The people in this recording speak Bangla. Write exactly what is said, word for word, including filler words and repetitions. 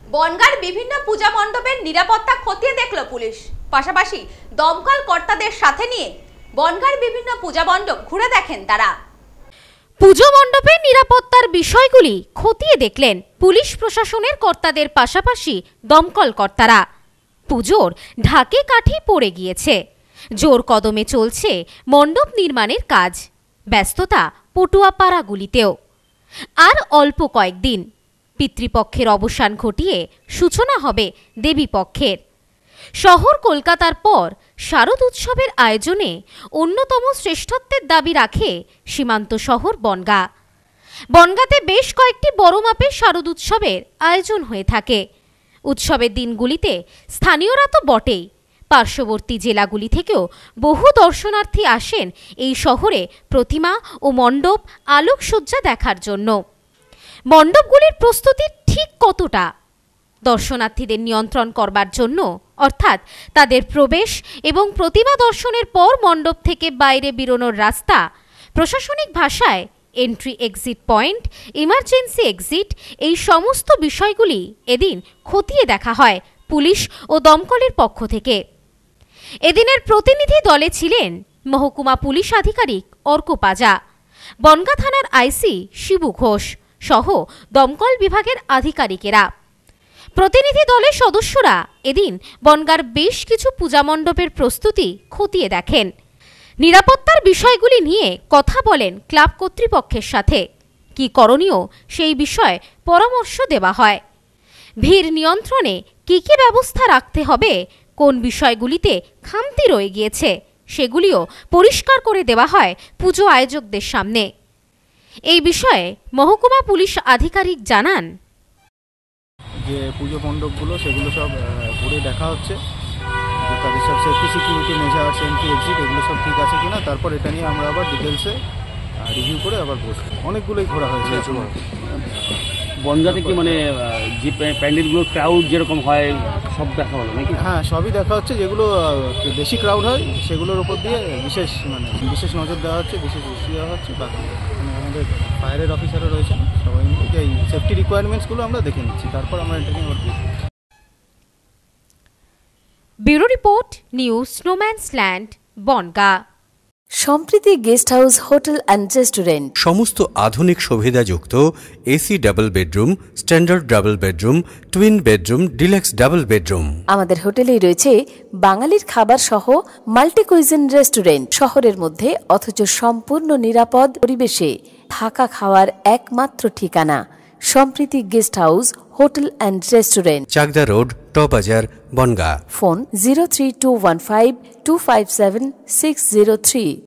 বনগাঁর বিভিন্ন পূজা মণ্ডপের নিরাপত্তা খতিয়ে দেখল পুলিশ। পাশাপাশি দমকল কর্তাদের সাথে নিয়ে বনগাঁর বিভিন্ন পূজা মণ্ডপ ঘুরে দেখেন তারা। পুজো মণ্ডপের নিরাপত্তার বিষয়গুলি খতিয়ে দেখলেন পুলিশ প্রশাসনের কর্তাদের পাশাপাশি দমকল কর্তারা। পুজোর ঢাকে কাঠি পড়ে গিয়েছে, জোর কদমে চলছে মণ্ডপ নির্মাণের কাজ। ব্যস্ততা পটুয়াপাড়াগুলিতেও। আর অল্প কয়েকদিন পিতৃপক্ষের অবসান ঘটিয়ে সূচনা হবে দেবীপক্ষের। শহর কলকাতার পর শারদ উৎসবের আয়োজনে অন্যতম শ্রেষ্ঠত্বের দাবি রাখে সীমান্ত শহর বনগাঁ। বনগাঁতে বেশ কয়েকটি বড় মাপের শারদ উৎসবের আয়োজন হয়ে থাকে। উৎসবের দিনগুলিতে স্থানীয়রা তো বটেই, পার্শ্ববর্তী জেলাগুলি থেকেও বহু দর্শনার্থী আসেন এই শহরে প্রতিমা ও মণ্ডপ আলোকসজ্জা দেখার জন্য। মণ্ডপগুলির প্রস্তুতি ঠিক কতটা? দর্শনার্থীদের নিয়ন্ত্রণ করবার জন্য, অর্থাৎ তাদের প্রবেশ এবং প্রতিমা দর্শনের পর মণ্ডপ থেকে বাইরে বেরোনোর রাস্তা, প্রশাসনিক ভাষায় entry exit point, emergency exit, এই সমস্ত বিষয়গুলি এদিন খতিয়ে দেখা হয় পুলিশ ও দমকলের পক্ষ থেকে। এদিনের প্রতিনিধি দলে ছিলেন মহকুমা পুলিশ আধিকারিক অর্ক পাজা, বনগাঁ থানার আইসি শিবু ঘোষ সহ দমকল বিভাগের আধিকারিকেরা। প্রতিনিধি দলের সদস্যরা এদিন বনগাঁর বেশ কিছু পূজা মণ্ডপের প্রস্তুতি খতিয়ে দেখেন। নিরাপত্তার বিষয়গুলি নিয়ে কথা বলেন ক্লাব কর্তৃপক্ষের সাথে। কি করণীয় সেই বিষয়ে পরামর্শ দেওয়া হয়। ভিড় নিয়ন্ত্রণে কি কি ব্যবস্থা রাখতে হবে, কোন বিষয়গুলিতে খামতি রয়ে গিয়েছে সেগুলিও পরিষ্কার করে দেওয়া হয় পুজো আয়োজকদের সামনে। এই বিষয়ে মহকুমা পুলিশ আধিকারিক জানান, যে পুজো মণ্ডপগুলো সেগুলো সব ঘুরে দেখা হচ্ছে, যে তাদের সব safety security measures, entry exit এগুলো সব ঠিক আছে কিনা। তারপর এটা নিয়ে আমরা আবার ডিটেলসে রিভিউ করে আবার বসবো। অনেকগুলোই ঘোরা হয়েছে। বনগাঁতে কি মানে যে প্যান্ডেলগুলো ক্রাউড যেরকম হয় সব দেখা হলো নাকি? হ্যাঁ, সবই দেখা হচ্ছে। যেগুলো বেশি ক্রাউড হয় সেগুলোর উপর দিয়ে বিশেষ মানে বিশেষ নজর দেওয়া হচ্ছে, বিশেষ দৃষ্টি দেওয়া হচ্ছে। বাকি আমাদের ফায়ারের অফিসারও রয়েছেন, সবাই মিলে এই সেফটি রিকোয়ারমেন্টসগুলো আমরা দেখে নিচ্ছি, তারপর আমরা ইন্টারভিউ করব। ব্যুরো রিপোর্ট, নিউজ স্নোম্যান্সল্যান্ড, Bongaon. Sampriti guest house, hotel and restaurant. সমস্ত আধুনিক সুবিধাযুক্ত AC double bedroom, standard double bedroom, twin bedroom, deluxe double bedroom. আমাদের হোটেলেই রয়েছে বাঙালির খাবার সহ মাল্টি কুইজিন রেস্টুরেন্ট। শহরের মধ্যে অথচ সম্পূর্ণ নিরাপদ পরিবেশে থাকা খাওয়ার একমাত্র ঠিকানা Sampriti guest house, hotel and restaurant, Chakdah road, টবাজার, Bongaon. Phone zero three two one five two five seven six zero three.